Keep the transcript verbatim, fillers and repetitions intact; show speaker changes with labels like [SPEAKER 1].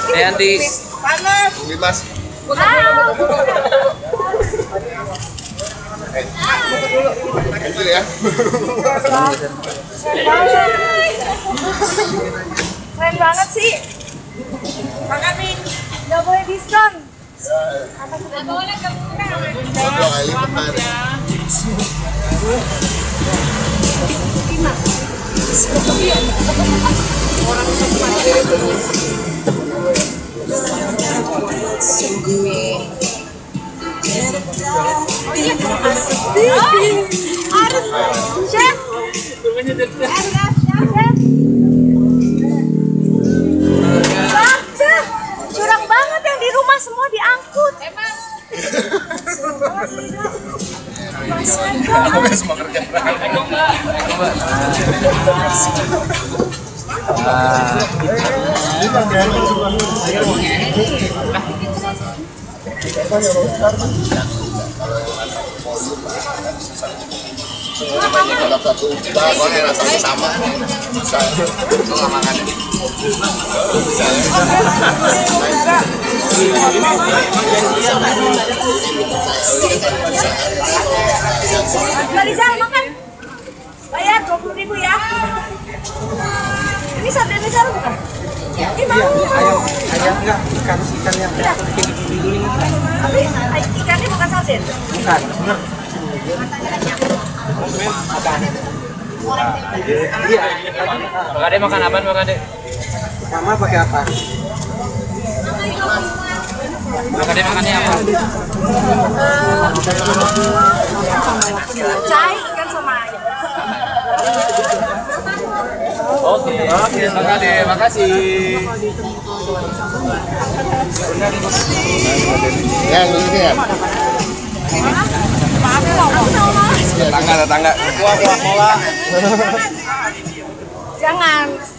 [SPEAKER 1] Yanti.
[SPEAKER 2] Panas. Mas. Itu ya.
[SPEAKER 3] Keren banget sih. Makan nih. Nggak boleh diskon. Nggak boleh harus chef. Chef, curang banget yang di rumah semua diangkut. Emang.
[SPEAKER 2] Oke, semua kerja. Kalau satu bakwan yang rasanya sama, bisa nggak makan.
[SPEAKER 3] Mbak Rizal makan. Bayar dua puluh ribu ya. Ini sate Rizal bukan? Ini mau.
[SPEAKER 4] Ayam, ayam enggak, ikan ikan yang bikin dulu ini.
[SPEAKER 3] Tapi ikannya bukan sate.
[SPEAKER 4] Bukan, benar. Iya.
[SPEAKER 1] Bang Ade makan apa, Bang Ade?
[SPEAKER 4] Sama pakai apa?
[SPEAKER 1] Bang Ade makannya apa?
[SPEAKER 3] Cai ikan sama ayam.
[SPEAKER 1] Oke, oke, Bang Ade, makasih.
[SPEAKER 2] Ya, ini ya.
[SPEAKER 1] Tetangga, tetangga. Kuah, kuah, kola.
[SPEAKER 3] Jangan.